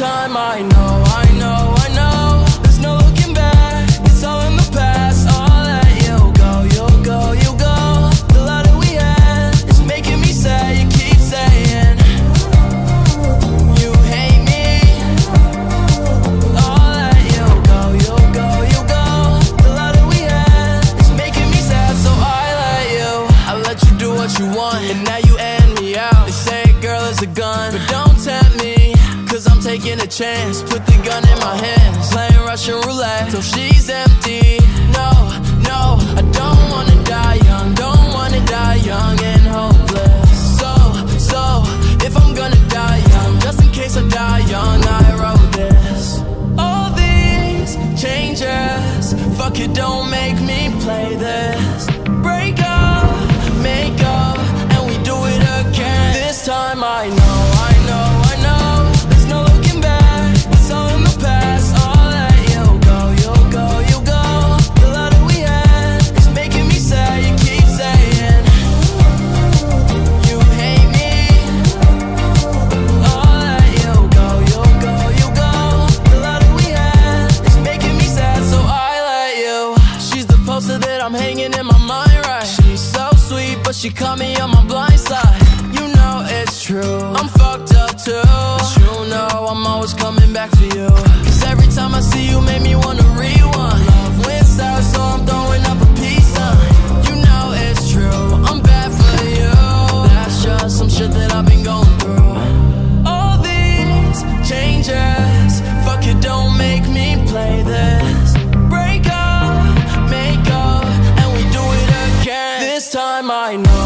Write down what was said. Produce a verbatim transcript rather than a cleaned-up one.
time I know, I know, I know there's no looking back, it's all in the past. I'll let you go, you'll go, you go. The love that we had is making me sad. You keep saying you hate me. I'll let you go, you'll go, you go. The love that we had is making me sad, so I let you. I let you do what you want, and now you end me out. They say a girl is a gun, but don't tempt me, cause I'm taking a chance. Put the gun in my hands, playing Russian roulette till she's empty. No, no, I don't wanna die young, don't wanna die young and hopeless. So, so, if I'm gonna die young, just in case I die young, I wrote this. All these changes, fuck it, don't make me play this. Break up, make up, and we do it again. This time I know, I know, I know there's no looking back, it's all in the past. I'll let you go, you'll go, you go. The love that we had is making me sad. You keep saying you hate me. I'll let you go, you'll go, you go. The love that we had is making me sad, so I let you. She's the poster that I'm hanging in my mind, right? She's so sweet, but she caught me on my blind side. You know it's true, I'm fucked up too, but you know I'm always coming back for you. Cause every time I see you make me wanna rewind. Love went south, so I'm throwing up a peace sign. You know it's true, I'm bad for you. That's just some shit that I've been going through. All these changes, fuck it, don't make me play this. Break up, make up, and we do it again. This time I know,